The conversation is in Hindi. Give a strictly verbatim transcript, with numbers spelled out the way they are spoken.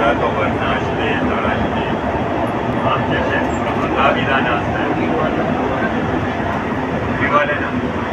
घरासोबत नाश्ते तळाशे आमचे शेत दाविदा नाचतात विवाले ना